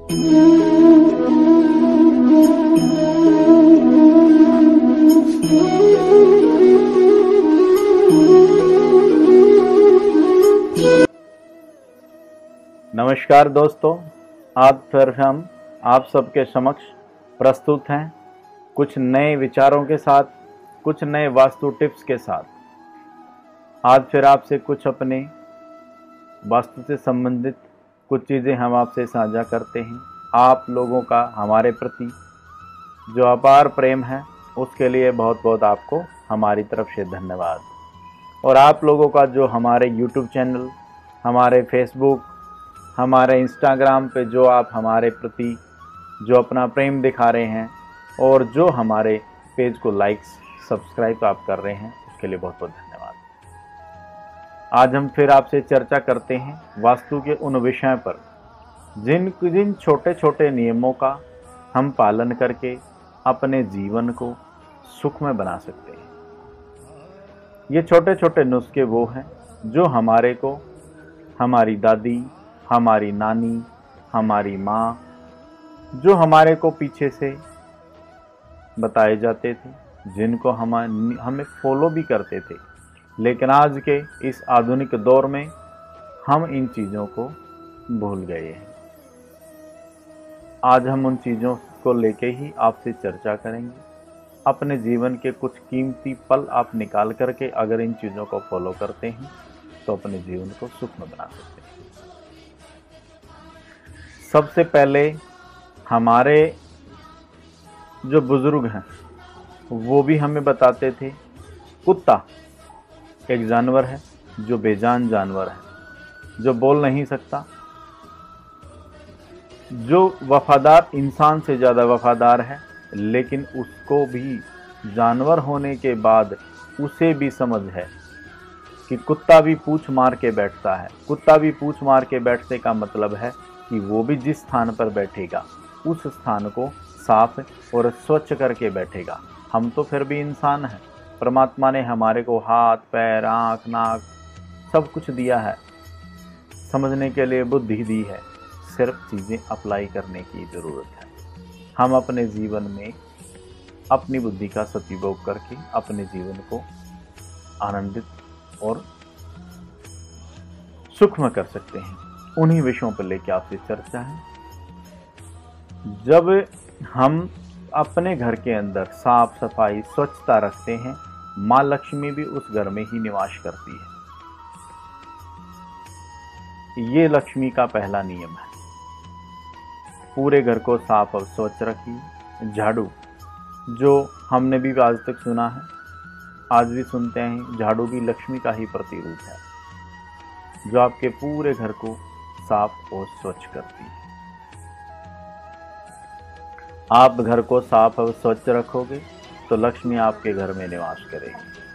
नमस्कार दोस्तों, आज फिर हम आप सबके समक्ष प्रस्तुत हैं कुछ नए विचारों के साथ, कुछ नए वास्तु टिप्स के साथ। आज फिर आपसे कुछ अपने वास्तु से संबंधित कुछ चीज़ें हम आपसे साझा करते हैं। आप लोगों का हमारे प्रति जो अपार प्रेम है उसके लिए बहुत बहुत आपको हमारी तरफ से धन्यवाद। और आप लोगों का जो हमारे YouTube चैनल, हमारे फेसबुक, हमारे इंस्टाग्राम पे जो आप हमारे प्रति जो अपना प्रेम दिखा रहे हैं और जो हमारे पेज को लाइक्स सब्सक्राइब आप कर रहे हैं, उसके लिए बहुत बहुत धन्यवाद। आज हम फिर आपसे चर्चा करते हैं वास्तु के उन विषय पर जिन छोटे छोटे नियमों का हम पालन करके अपने जीवन को सुखमय बना सकते हैं। ये छोटे छोटे नुस्खे वो हैं जो हमारे को हमारी दादी, हमारी नानी, हमारी माँ, जो हमारे को पीछे से बताए जाते थे, जिनको हमें फॉलो भी करते थे, लेकिन आज के इस आधुनिक दौर में हम इन चीज़ों को भूल गए हैं। आज हम उन चीज़ों को लेके ही आपसे चर्चा करेंगे। अपने जीवन के कुछ कीमती पल आप निकाल करके अगर इन चीज़ों को फॉलो करते हैं तो अपने जीवन को सुखमय बना सकते हैं। सबसे पहले हमारे जो बुजुर्ग हैं वो भी हमें बताते थे, कुत्ता एक जानवर है जो बेजान जानवर है, जो बोल नहीं सकता, जो वफादार इंसान से ज़्यादा वफादार है, लेकिन उसको भी जानवर होने के बाद उसे भी समझ है कि कुत्ता भी पूंछ मार के बैठता है। कुत्ता भी पूंछ मार के बैठने का मतलब है कि वो भी जिस स्थान पर बैठेगा उस स्थान को साफ और स्वच्छ करके बैठेगा। हम तो फिर भी इंसान हैं। परमात्मा ने हमारे को हाथ, पैर, आँख, नाक सब कुछ दिया है, समझने के लिए बुद्धि दी है, सिर्फ चीज़ें अप्लाई करने की ज़रूरत है। हम अपने जीवन में अपनी बुद्धि का सदुपयोग करके अपने जीवन को आनंदित और सुखमय कर सकते हैं। उन्हीं विषयों पर लेकर आपसे चर्चा है। जब हम अपने घर के अंदर साफ सफाई स्वच्छता रखते हैं, माँ लक्ष्मी भी उस घर में ही निवास करती है। ये लक्ष्मी का पहला नियम है। पूरे घर को साफ और स्वच्छ रखिए। झाड़ू, जो हमने भी आज तक सुना है, आज भी सुनते हैं, झाड़ू भी लक्ष्मी का ही प्रतिरूप है, जो आपके पूरे घर को साफ और स्वच्छ करती है। आप घर को साफ और स्वच्छ रखोगे तो लक्ष्मी आपके घर में निवास करेगी।